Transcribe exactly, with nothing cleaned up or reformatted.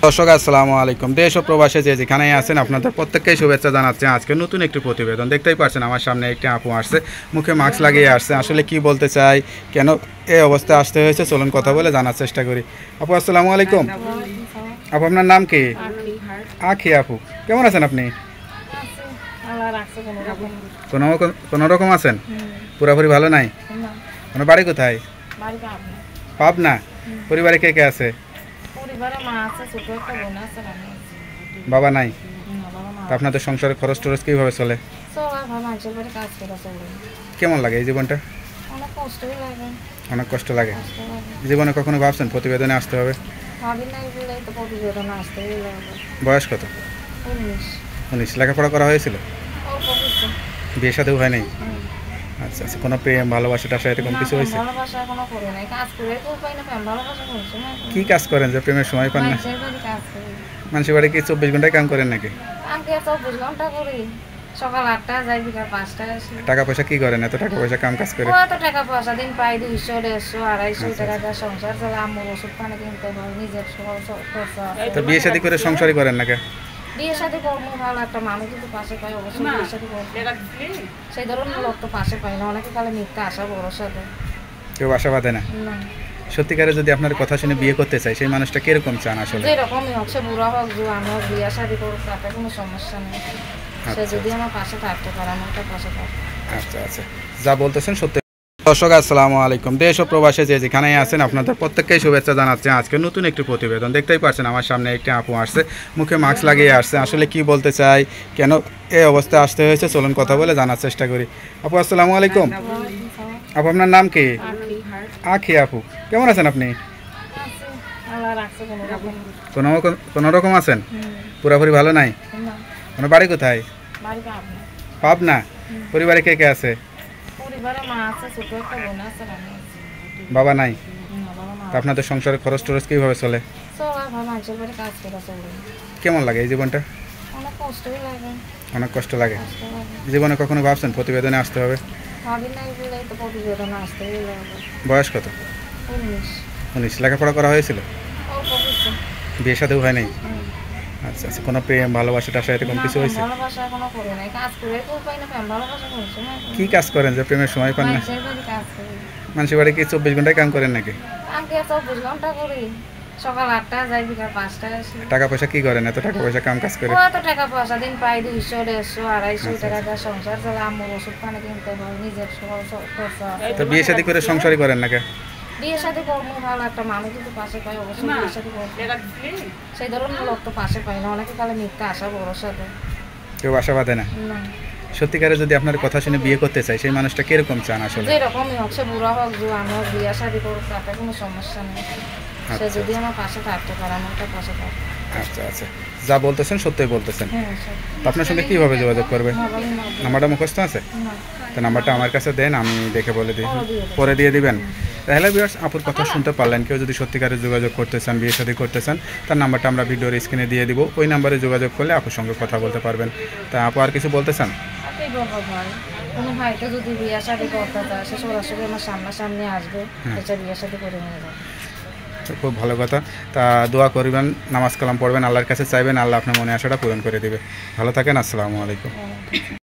দর্শক আসসালামু আলাইকুম। দেশ ও প্রবাসে যে যেখানেই আছেন আপনাদের প্রত্যেককেই শুভেচ্ছা জানাচ্ছি। আজকে নতুন একটি প্রতিবেদন দেখতেই পাচ্ছেন, আমার সামনে একটি আপু আসছে, মুখে মাস্ক লাগিয়ে আসছে। আসলে কি বলতে চাই, কেন এই অবস্থায় আসতে হয়েছে, চলুন কথা বলে জানার চেষ্টা করি। আপু আসসালামু আলাইকুম। আপু আপনার নাম কি? আখি আপু, কেমন আছেন আপনি? কোনো কোনো রকম আছেন? পুরোপুরি ভালো নাই? আপনার বাড়ি কোথায়? পাবনা। পরিবারে কে কে আছে? বাবা নাই? তা আপনাদের সংসারের খরচ টরচ কিভাবে চলে? কেমন লাগে এই জীবনটা? অনেক কষ্ট লাগে। জীবনে কখনো ভাবছেন প্রতিবেদনে আসতে হবে? বয়স কত? উনিশ। লেখাপড়া করা হয়েছিল? বিয়ে সাথেও হয় নাই? আচ্ছা আচ্ছা, কোনো প্রেম ভালোবাসা টাসা এরকম কিছু হয়েছে? কি কাজ করেন যে প্রেমের সময় পান না? মানুষের বাড়ি কি চব্বিশ ঘন্টায় কাম করেন নাকি? সকাল আটটা যাই, বিকাল পাঁচটায় আসি। টাকা পয়সা কি করেন এত টাকা পয়সা কাম কাজ করে? কত টাকা পয়সা দিন পাই দুইশো দেড়শো আড়াইশো টাকা দিয়ে সংসার চলে। আম্মুর ওষুধ পানি কিনতে হয়, নিজের খরচা। তো বিয়ে শাদী করে সংসারই করেন নাকি? বিয়ে শাদী করবো, ভালো একটা মানুষ যদি পাশে পাই অবশ্যই বিয়ে শাদী করবো। সেই ধরনের লোক তো পাশে পাই না, অনেকে খালি মিথ্যা আশা ভরসা দেয়, কেউ আশা বাঁধে না। সত্যিকারে যদি আপনার কথা শুনে বিয়ে করতে চাই, সেই মানুষটা কিরকম চান আসলে? যেরকমই হোক, সে বুড়া হোক জোয়ান হোক, বিয়ে শাদী করুক, তাতে কোনো সমস্যা নেই। সে যদি আমার পাশে থাকতে পারে, আমার তার পাশে থাকতে। আচ্ছা আচ্ছা, যা বলতেছেন সত্যি। দর্শক আসসালামু আলাইকুম। দেশ ও প্রবাসে যে যেখানেই আছেন আপনাদের প্রত্যেককেই শুভেচ্ছা জানাচ্ছি। আজকে নতুন একটি প্রতিবেদন দেখতেই পাচ্ছেন, আমার সামনে একটি আপু আসছে, মুখে মাস্ক লাগিয়ে আসছে। আসলে কি বলতে চাই, কেন এই অবস্থায় আসতে হয়েছে, চলুন কথা বলে জানার চেষ্টা করি। আপু আসসালামু আলাইকুম। আপু আপনার নাম কি? আখি আপু, কেমন আছেন আপনি? কোনো কোনো রকম আছেন? পুরোপুরি ভালো নাই? আপনার বাড়ি কোথায়? পাবনা। পরিবারে কে কে আছে? বাবা নাই? তা আপনাদের সংসারের খরচ টরচ কিভাবে চলে? কেমন লাগে এই জীবনটা? অনেক কষ্ট লাগে। জীবনে কখনো ভাবছেন প্রতিবেদনে আসতে হবে? বয়স কত? উনিশ। লেখাপড়া করা হয়েছিল? বিয়ে সাথেও হয় নাই? আচ্ছা আচ্ছা, কোনো প্রেম ভালোবাসা টাসা এরকম কিছু হয়েছে? কি কাজ করেন যে প্রেমের সময় পান না? মানুষের বাড়ি কি চব্বিশ ঘন্টায় কাম করেন নাকি? সকাল আটটা যাই, বিকাল পাঁচটায় আসি। টাকা পয়সা কি করেন এত টাকা পয়সা কাম কাজ করে? কত টাকা পয়সা দিন পাই দুইশো দেড়শো আড়াইশো টাকা দিয়ে সংসার চলে। আম্মুর ওষুধ পানি কিনতে হয়, নিজের খরচা। তো বিয়ে শাদী করে সংসারই করেন নাকি? বিয়ে শাদী করবো, ভালো একটা মানুষ যদি পাশে পাই অবশ্যই বিয়ে শাদী করবো। সেই ধরনের লোক তো পাশে পাই না, অনেকে খালি মিথ্যা আশা ভরসা দেয়, কেউ আশা বাঁধে না। সত্যিকারে যদি আপনার কথা শুনে বিয়ে করতে চাই, সেই মানুষটা কিরকম চান আসলে? যেরকমই হোক, সে বুড়া হোক জোয়ান হোক, বিয়ে শাদী করুক, তাতে কোনো সমস্যা নেই। সে যদি আমার পাশে থাকতে পারে, আমার তার পাশে থাকতে। আচ্ছা আচ্ছা, যা বলতেছেন সত্যই বলতেছেন। আপনার সঙ্গে কীভাবে যোগাযোগ করবে? নাম্বারটা মুখস্থ আছে? তো নাম্বারটা আমার কাছে দেন, আমি দেখে বলে দিই। পরে দিয়ে দিবেন? তাহলে ভিউয়ার্স, আপুর কথা শুনতে পারলেন। কেউ যদি সত্যিকারে যোগাযোগ করতে চান, বিয়ে শাদী করতে চান, তার নাম্বারটা আমরা ভিডিওর স্ক্রিনে দিয়ে দিব। ওই নাম্বারে যোগাযোগ করলে আপুর সঙ্গে কথা বলতে পারবেন। তা আপু আর কিছু বলতে চান? কোনো ভাইকে যদি বিয়ে শাদী করতে চায়, সে সরাসরি আমার সামনাসামনি আসবে, এটা বিয়ে শাদী করে নিয়ে যাবে। খুব ভালো কথা। তা দোয়া করবেন, নামাজ কালাম পড়বেন, আল্লাহর কাছে চাইবেন, আল্লাহ আপনার মনে আশাটা পূরণ করে দেবে। ভালো থাকেন, আসসালামু আলাইকুম।